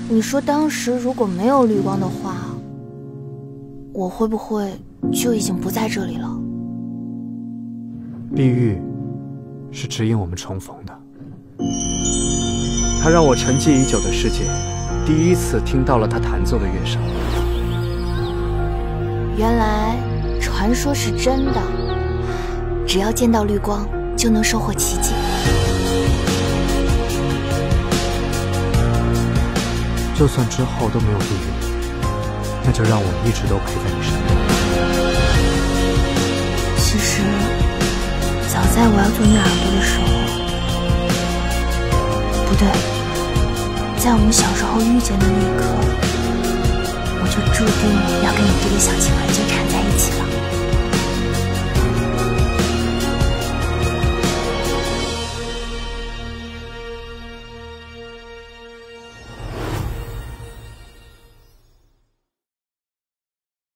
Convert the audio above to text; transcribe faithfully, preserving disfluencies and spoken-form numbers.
你说当时如果没有绿光的话，我会不会就已经不在这里了？ 碧玉是指引我们重逢的，它让我沉寂已久的世界第一次听到了他弹奏的乐声。 原来传说是真的，只要见到绿光就能收获奇迹。 就算之后都没有碧玉，那就让我一直都陪在你身边。 其实早在我要做你耳朵的时候，不对，在我们小时候遇见的那一刻，我就注定要跟你这个小情人就缠在一起了。